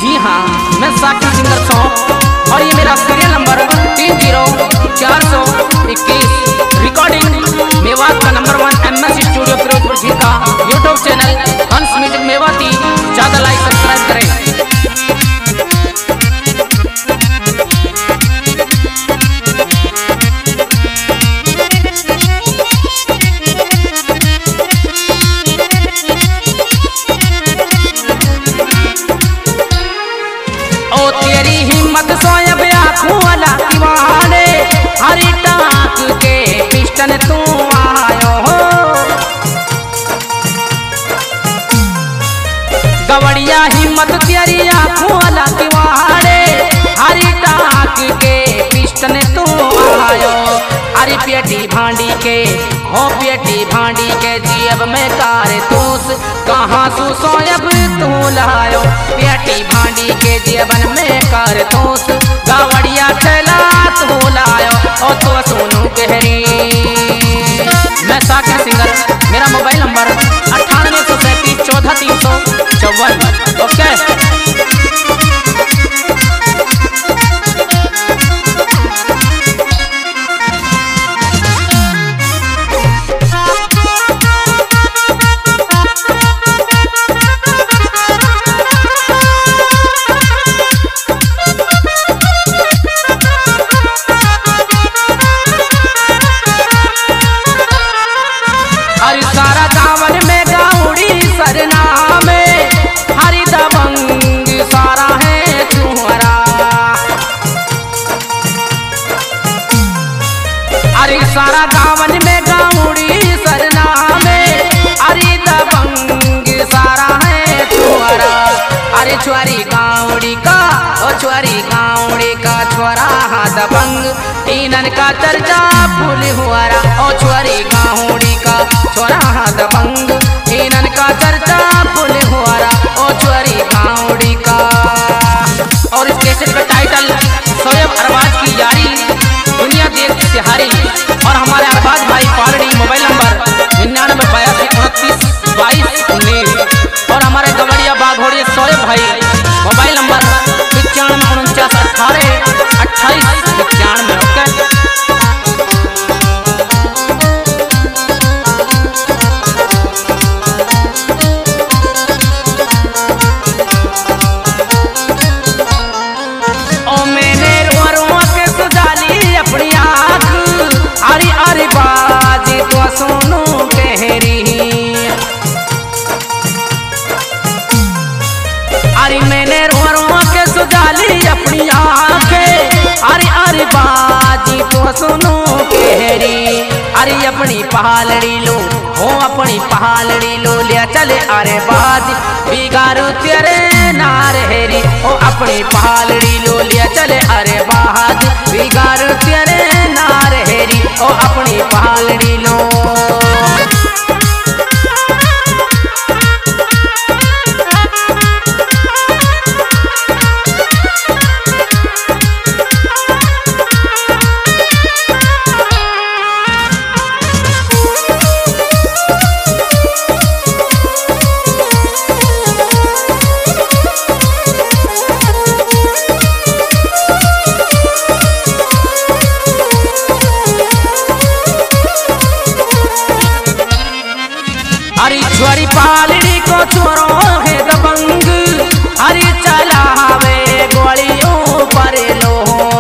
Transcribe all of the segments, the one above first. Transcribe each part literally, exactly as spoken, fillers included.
जी हाँ, मैं Saqib singer song और ये मेरा सीरियल नंबर तीन जीरो चार सौ इक्कीस। रिकॉर्डिंग मेवात का number one M S studio Firozpur ji का YouTube channel Hans music Mewati. ज़्यादा लाइक सब्सक्राइब करें। सोयब आँखों वाला दीवाने हरी टाँक के पिस्टन तू आयो हो। गवड़िया हिम्मत तेरी आँखों वाला दीवाने हरी टाँक के पिस्टन तू आयो। अरे पेटी भांडी के हो पेटी भांडी के जेब में कारतूस कहाँ सु सोयब तू लायो। पेटी भांडी के जेबन में कारतूस गावड़िया चला तू लायो। और तो सोनू कहरी मैं साकिब सिंगर। मेरा मोबाइल नंबर अट्ठानवे सौ सैंतीस चौदह तीन सौ चौवन। ओके सारा गावन में गाउड़ी सरना में अरे दबंग सारा है छोरा। अरे छोरी गाउड़ी का ओ छोरी गाउड़ी का छोरा हाँ दबंग तीनन का चर्चा फूल हुआ। ओ छोरी गाउड़ी का छोरा हाँ दबंग तीनन का चर्चा फूल हुआ। ओ छोरी गाउड़ी का। और इस कैसेट का टाइटल शोएब अरबाज की यारी दुनिया देख से हारी। और हमारे अरबाज भाई पालड़ी मोबाइल नंबर निन्यानवे बयासी उनतीस बाईस उन्नीस। और हमारे गवड़िया बाघोड़िया शोएब भाई मोबाइल नंबर पचानवे उनचास अठारह अट्ठाईस पचानवे। ओके बाजी तो सोनू कहरी। अरे मैंने रो रो के सुजाली अपनी आंखें। अरे अरे बाजी तो सोनू कहरी। अरे अपनी पहालड़ी लो हो अपनी पहालड़ी लो लिया चले। अरे बाजी बिगारू तेरे नार हेरी ओ अपनी पहालड़ी लो लिया चले। अरे बाजी बिगारू तेरे नार हेरी ओ अपनी पहालड़ी लो। छोरी पालड़ी को छोरो है दबंग हरी चलावे गोलियों पर लो।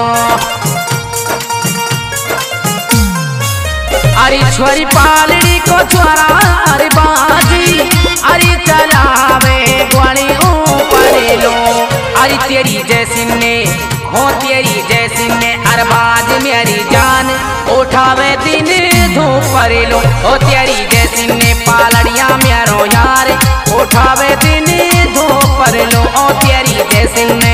अरे छोरी पालड़ी को छोरा अरे बाजी अरे चलावे गोलियों पर लो। अरे तेरी जैसी ने हो तेरी जैसी ने अरबाज मेरी जान उठावे दिन धूप पर लो। ओ तेरी जैसी ने पालड़िया मेरो यार उठावे दिन धूप पर लो। ओ तेरी जैसी ने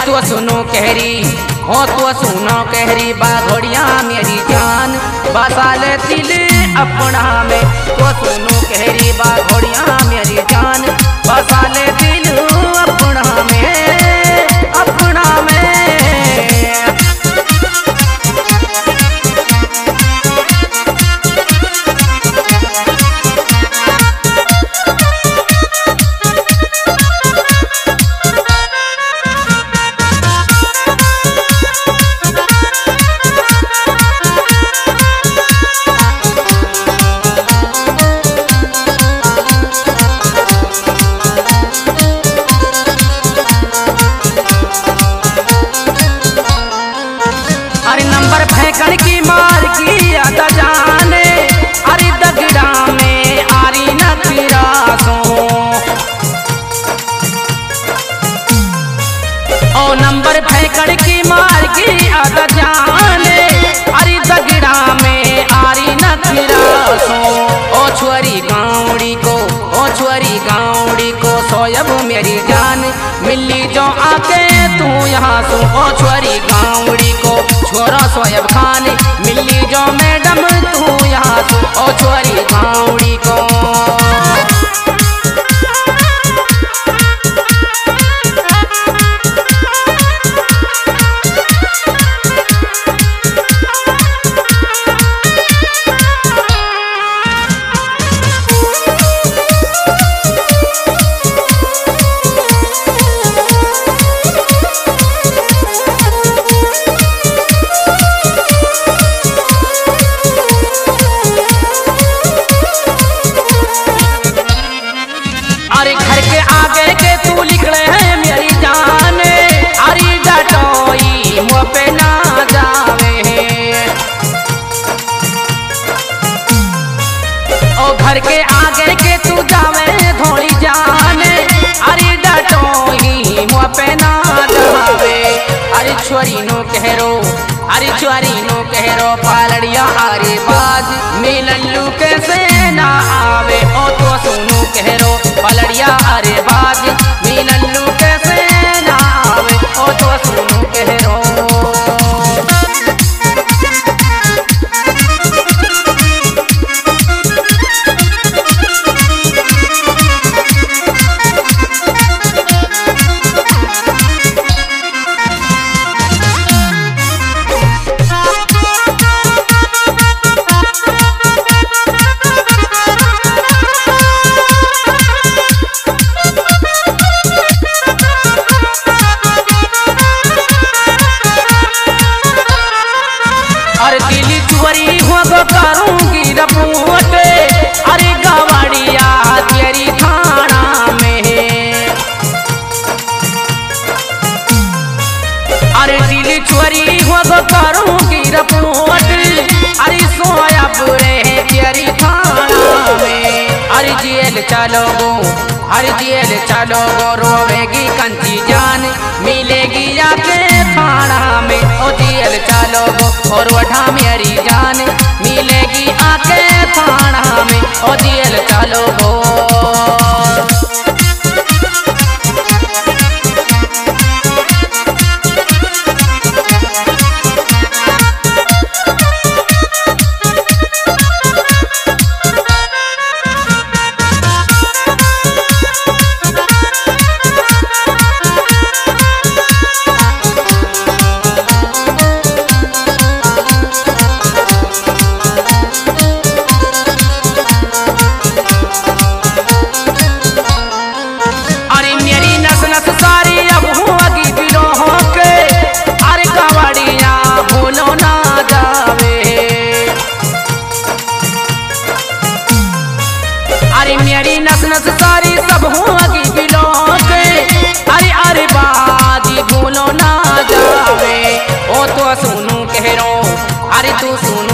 तू सुनो कहरी हो तू सुनो कहरी बाघोड़िया मेरी जान बसा ले दिल अपना में। तू सुनो कहरी बाघोड़िया मेरी जान बसा ले दिल अपना में अपना में। अरे नंबर फेंकन की मार की आदा जाने अरे दगड़ा में आरी न फिरासो ओ नंबर फेंकन की मार की आदा जाने अरे दगड़ा में आरी न फिरासो। ओ छुअरी गाउड़ी को ओ छुअरी गाउड़ी को सोयब मेरी जान मिली जो आके तू यहाँ सो। ओ छुअरी गाउड़ी को छोरा सोयब खान मिली जो मैडम तू यहाँ सो। ओ छुअरी गाउड़ी को अरे घर के आगे के तू लिखले है मेरी जान अरे डटोई मुँह पे ना जावे। ओ घर के आगे के तू जावे थोड़ी जान अरे डटोई मुँह पे ना जावे। अरे छोरी नो कहरो अरे छोरी नो कहरो पालड़िया अरे बाज मिलल्लू कैसे ना आवे। ओ तो सुनो कहरो पालड़िया अरे बाज मिलल्लू कैसे ना आवे। ओ तो सुनो कहरो अरे दिल्ली चुवरी हो गो करूंगी रपोट अरे गवाड़िया तेरी थाना में। अरे दिल्ली चुवरी हो गो करूंगी रपोट अरे सोया बुरे तेरी थाना में। अरे जेल चलो गो अरे जेल चलो गो रोवेगी कंची जान मिलेगी आके थाना में। ओ जेल चलो गो और वठा मेरी जान मिलेगी आके थाना में। ओ जेल चलो गो मेरी नस नस सारी सब होगी बिलो के अरे अरे बाजी भूलो ना जावे। ओ तो सुनू कह रो अरे तू सुन